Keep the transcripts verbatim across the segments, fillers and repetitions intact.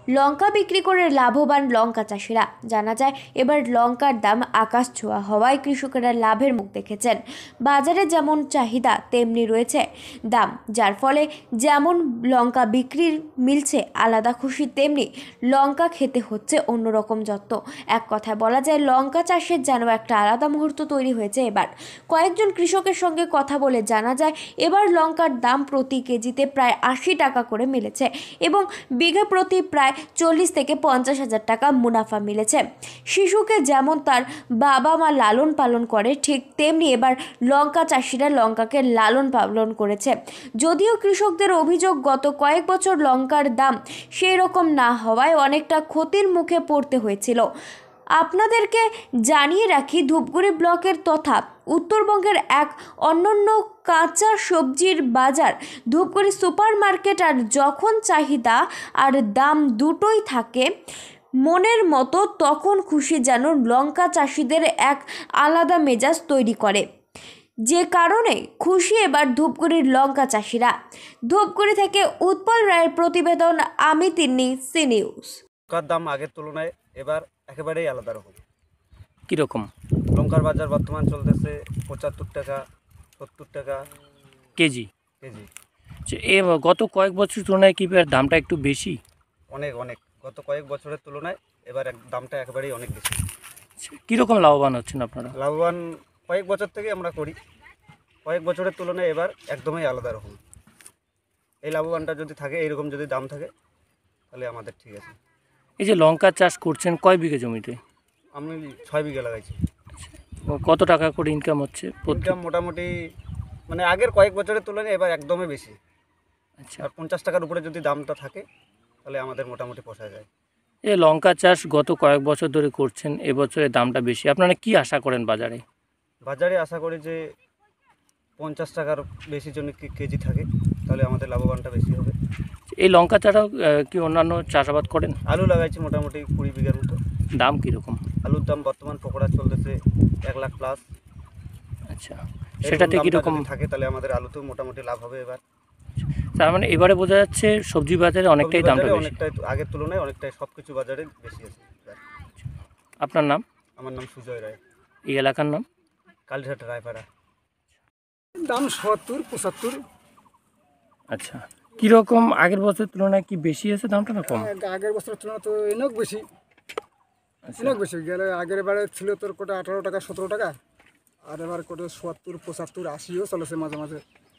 লঙ্কা বিক্রি করে লাভবান লঙ্কা চাষিরা। জানা যায় এবার লঙ্কার দাম আকাশ ছোঁয়া হওয়ায় কৃষকেরা লাভের মুখ দেখেছেন। বাজারে যেমন চাহিদা তেমনি রয়েছে দাম, যার ফলে যেমন লঙ্কা বিক্রির মিলছে আলাদা খুশি, তেমনি লঙ্কা খেতে হচ্ছে অন্যরকম যত্ন। এক কথায় বলা যায় লঙ্কা চাষের যেন একটা আলাদা মুহূর্ত তৈরি হয়েছে এবার। কয়েকজন কৃষকের সঙ্গে কথা বলে জানা যায় এবার লঙ্কার দাম প্রতি কেজিতে প্রায় আশি টাকা করে মিলেছে এবং বিঘা প্রতি প্রায় চল্লিশ থেকে পঞ্চাশ হাজার টাকা মুনাফা মিলেছে। শিশুকে যেমন তার বাবা মা লালন পালন করে, ঠিক তেমনি এবার লঙ্কা চাষিরা লঙ্কাকে লালন পালন করেছে। যদিও কৃষকদের অভিযোগ গত কয়েক বছর লঙ্কার দাম সেই রকম না হওয়ায় অনেকটা ক্ষতির মুখে পড়তে হয়েছিল। আপনাদেরকে জানিয়ে রাখি, ধূপগুড়ি ব্লকের তথা উত্তরবঙ্গের এক অনন্য কাঁচা সবজির বাজার ধূপগুড়ি সুপার মার্কেট। আর যখন চাহিদা আর দাম দুটোই থাকে মনের মতো, তখন খুশি যেন লঙ্কা চাষিদের এক আলাদা মেজাজ তৈরি করে, যে কারণে খুশি এবার ধূপগুড়ির লঙ্কা চাষিরা। ধূপগুড়ি থেকে উৎপল রায়ের প্রতিবেদন, আমি তিন্নি, সি নিউজ। লঙ্কার দাম আগের তুলনায় এবার একেবারেই আলাদা রকম। কীরকম? লঙ্কার বাজার বর্তমান চলতেছে পঁচাত্তর টাকা, সত্তর টাকা কেজি কেজি। এ গত কয়েক বছর তুলনায় কি এবার দামটা একটু বেশি? অনেক অনেক গত কয়েক বছরের তুলনায় এবার দামটা একেবারেই অনেক বেশি। কীরকম লাভবান হচ্ছেন আপনারা? লাভবান কয়েক বছর থেকে আমরা করি, কয়েক বছরের তুলনায় এবার একদমই আলাদা রকম। এই লাভবানটা যদি থাকে, এইরকম যদি দাম থাকে, তাহলে আমাদের ঠিক আছে। এই যে লঙ্কা চাষ করছেন কয় বিঘা জমিতে? আমি ছয় বিঘা লাগাইছি। কত টাকা করে ইনকাম হচ্ছে? ইনকাম মোটামুটি মানে আগের কয়েক বছরের তুলনায় এবার একদমই বেশি। আচ্ছা, আর পঞ্চাশ টাকার উপরে যদি দামটা থাকে তাহলে আমাদের মোটামুটি পোষা যায়। এই লঙ্কা চাষ গত কয়েক বছর ধরে করছেন, এবছরের দামটা বেশি, আপনারা কি আশা করেন বাজারে? বাজারে আশা করি যে পঞ্চাশ টাকার বেশি জন্য কেজি থাকে, তাহলে আমাদের লাভবানটা বেশি হবে। এই লঙ্কা ছাড়াও কি অন্যান্য চাষাবাদ করেন? আলু লাগাইছি মোটামুটি কুড়ি বিঘার মতো। দাম কীরকম? আলুর দাম বর্তমান পকোড়া চলতেছে এক লাখ প্লাস। আচ্ছা, সেটাতে কীরকম থাকে তাহলে আমাদের আলুতেও মোটামুটি লাভ হবে এবার। তার মানে এবারে বোঝা যাচ্ছে সবজি বাজারে অনেকটাই দামটা বেশি, অনেকটাই আগের তুলনায় অনেকটাই সব কিছু বাজারে বেশি আছে। আপনার নাম? আমার নাম সুজয় রায়। এই এলাকার নাম? কালীঘাট রায়পাড়া। দাম সত্তর পঁচাত্তর। আচ্ছা, কীরকম আগের বছরের তুলনায় কি বেশি আছে দামটা না কম? আগের বছরের তুলনায় তো অনেক বেশি, অনেক বেশি গেলে। আগের বারে ছিল তোর কোটা আঠারো টাকা সতেরো টাকা, আর এবার কোটা সত্তর পঁচাত্তর আশিও চলেছে মাঝে মাঝে।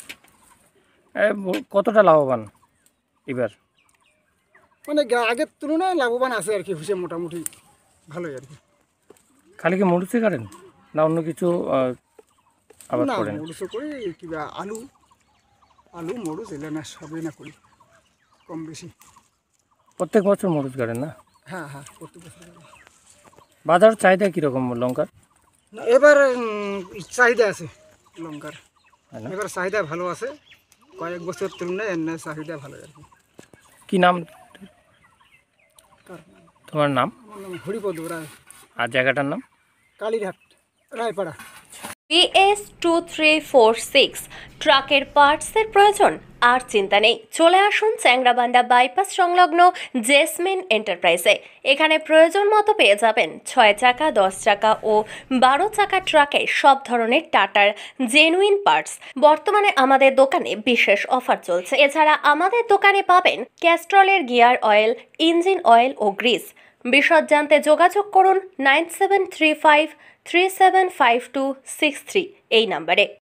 কতটা লাভবান এবার? মানে আগের তুলনায় লাভবান আছে আর কি, হচ্ছে মোটামুটি ভালোই আর কি। খালি কি মরুচে করেন না অন্য কিছু আবাদ করেন? না, মরুচও করি, কিংবা আলু আলু মরুচ এলে না সবই না করি, কম বেশি। প্রত্যেক বছর মরুচ করেন না? হ্যাঁ হ্যাঁ, প্রত্যেক বছর। বাজার চাহিদা কীরকম লঙ্কার? এবার চাহিদা আছে লঙ্কার, এবার চাহিদা ভালো আছে। কয়েক বছর তুলনায় এর চাহিদা ভালো আর কি। কী নাম তোমার? নাম? হরিপদ রায়। আর জায়গাটার নাম? Kalighat Raipara. B S two three four six ট্রাকের পার্টসের প্রয়োজন? আর চিন্তা নেই, চলে আসুন চ্যাংরাবান্ধা বাইপাস সংলগ্ন জেসমিন এন্টারপ্রাইজে। এখানে প্রয়োজন মতো পেয়ে যাবেন ছয় চাকা, দশ চাকা ও বারো চাকা ট্রাকে সব ধরনের টাটার জেনুইন পার্টস। বর্তমানে আমাদের দোকানে বিশেষ অফার চলছে। এছাড়া আমাদের দোকানে পাবেন ক্যাস্ট্রলের গিয়ার অয়েল, ইঞ্জিন অয়েল ও গ্রিস। বিশদ জানতে যোগাযোগ করুন nine seven three five three seven five two six three এই নাম্বারে।